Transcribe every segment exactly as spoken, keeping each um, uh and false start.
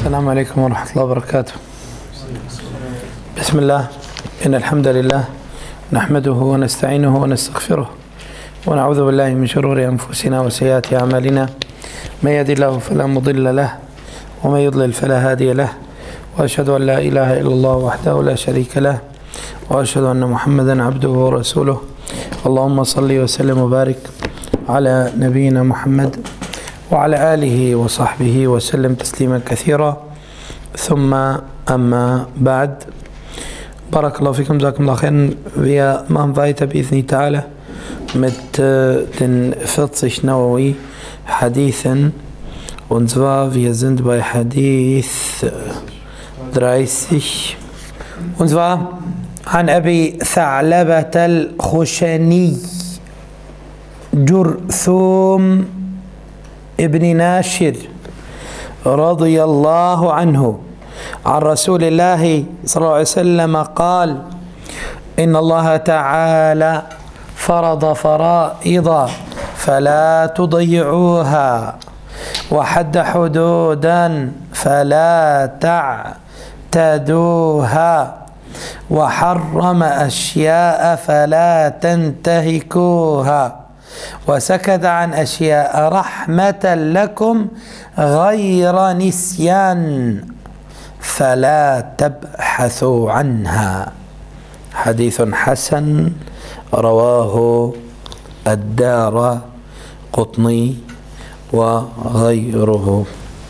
السلام عليكم ورحمة الله وبركاته. بسم الله، إن الحمد لله نحمده ونستعينه ونستغفره ونعوذ بالله من شرور أنفسنا وسيئات أعمالنا، من يهد الله فلا مضل له ومن يضلل فلا هادي له، وأشهد أن لا إله إلا الله وحده لا شريك له، وأشهد أن محمدا عبده ورسوله. اللهم صل وسلم وبارك على نبينا محمد وعلى آله وصحبه وسلم تسليما كثيرا، ثم أما بعد. بارك الله fikum, jazakumullah khairan. Wir machen weiter bi'idhni ta'ala mit äh, den vierzig Nawawi Hadithen, und zwar wir sind bei Hadith dreißig, und zwar an Abi Tha'labat al-Khushani Jurthum ibn Nashir radiyallahu anhu عن رسول الله صلى الله عليه وسلم قال: إن الله تعالى فرض فرائض فلا تضيعوها، وحد حدودا فلا تعتدوها، وحرم أشياء فلا تنتهكوها، وسكت عن أشياء رحمة لكم غير نسيان فلا تبحثوا عنها. حديث حسن رواه الدارقطني وغيره.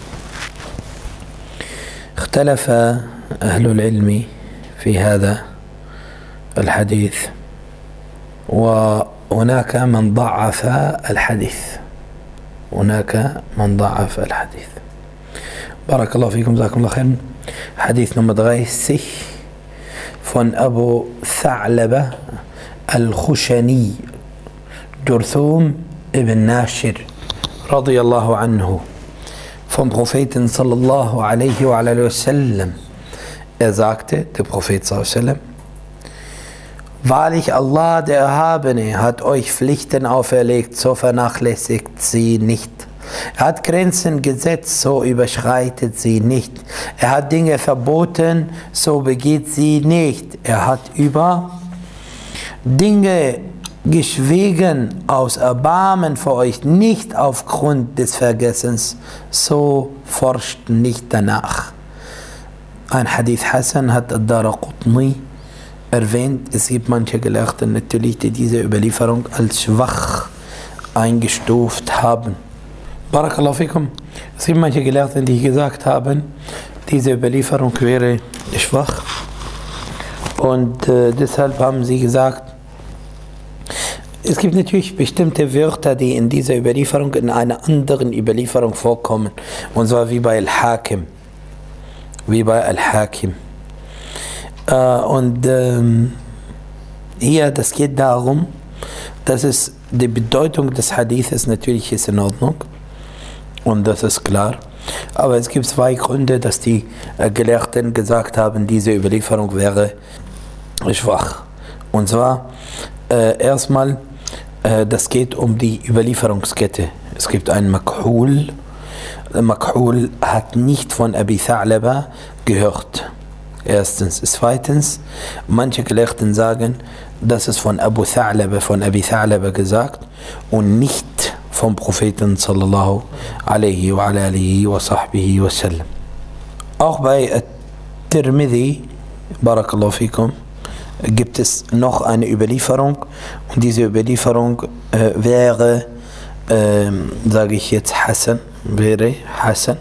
اختلف أهل العلم في هذا الحديث، وهناك من ضعف الحديث هناك من ضعف الحديث بارك الله فيكم، جزاكم الله خير. Hadith Nummer dreißig von Abu Tha'laba al-Khushani Jurthum ibn Nashir radiyallahu anhu, vom Propheten sallallahu alaihi wa alaihi wasallam. Er sagte, der Prophet sallallahu alaihi wasallam: Wahrlich, Allah der Erhabene hat euch Pflichten auferlegt, so vernachlässigt sie nicht. Er hat Grenzen gesetzt, so überschreitet sie nicht. Er hat Dinge verboten, so begeht sie nicht. Er hat über Dinge geschwiegen aus Erbarmen für euch, nicht aufgrund des Vergessens, so forscht nicht danach. Ein Hadith Hassan hat ad-Daraqutni erwähnt. Es gibt manche Gelehrte natürlich, die diese Überlieferung als schwach eingestuft haben. Barakallahu fikum. Es gibt manche Gelehrte, die gesagt haben, diese Überlieferung wäre schwach, und äh, deshalb haben sie gesagt, es gibt natürlich bestimmte Wörter, die in dieser Überlieferung in einer anderen Überlieferung vorkommen, und zwar wie bei Al-Hakim, wie bei Al-Hakim. Äh, und ähm, hier, das geht darum, dass es die Bedeutung des Hadithes natürlich ist in Ordnung, und das ist klar. Aber es gibt zwei Gründe, dass die äh, Gelehrten gesagt haben, diese Überlieferung wäre schwach. Und zwar äh, erstmal, äh, das geht um die Überlieferungskette. Es gibt einen Makhul. Makhul hat nicht von Abi Tha'laba gehört. Erstens. Zweitens, manche Gelehrten sagen, das ist von Abu Tha'laba, von Abi Tha'laba gesagt und nicht vom Propheten sallallahu alaihi wa alihi wa sahbihi wa sallam. Auch bei Tirmidhi, barakallahu fikum, gibt es noch eine Überlieferung, und diese Überlieferung äh, wäre, äh, sage ich jetzt, Hassan, wäre Hassan.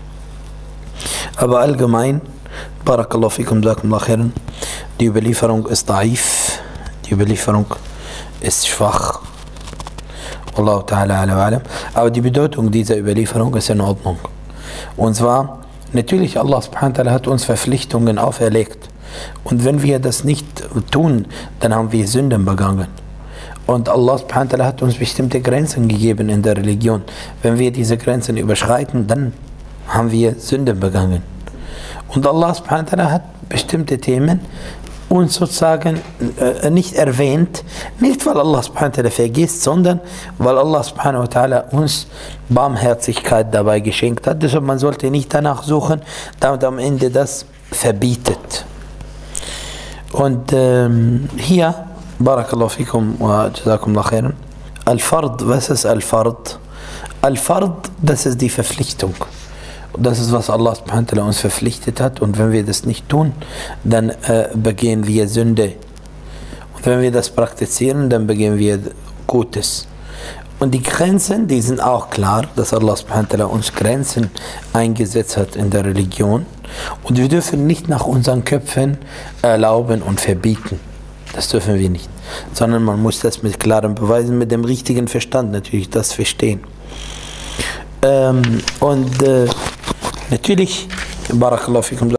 Aber allgemein, barakallahu fikum, jazakumullah khairan, die Überlieferung ist daif, die Überlieferung ist schwach. Allah ta'ala ala alam. Aber die Bedeutung dieser Überlieferung ist in Ordnung. Und zwar, natürlich, Allah subhanahu wa ta'ala hat uns Verpflichtungen auferlegt. Und wenn wir das nicht tun, dann haben wir Sünden begangen. Und Allah subhanahu wa ta'ala hat uns bestimmte Grenzen gegeben in der Religion. Wenn wir diese Grenzen überschreiten, dann haben wir Sünden begangen. Und Allah subhanahu wa ta'ala hat bestimmte Themen uns sozusagen äh, nicht erwähnt, nicht weil Allah subhanahu wa ta'ala vergisst, sondern weil Allah subhanahu wa ta'ala uns Barmherzigkeit dabei geschenkt hat. Deshalb man sollte nicht danach suchen, damit am Ende das verbietet. Und ähm, hier, Barakallahu fikum wa jazakumullah khairan, Al-Fard, was ist Al-Fard? Al-Fard, das ist die Verpflichtung. Das ist, was Allah subhanahu wa ta'ala uns verpflichtet hat. Und wenn wir das nicht tun, dann äh, begehen wir Sünde. Und wenn wir das praktizieren, dann begehen wir Gutes. Und die Grenzen, die sind auch klar, dass Allah subhanahu wa ta'ala uns Grenzen eingesetzt hat in der Religion. Und wir dürfen nicht nach unseren Köpfen erlauben und verbieten. Das dürfen wir nicht. Sondern man muss das mit klaren Beweisen, mit dem richtigen Verstand natürlich das verstehen. Ähm, und äh, natürlich, Barakallahu fikum.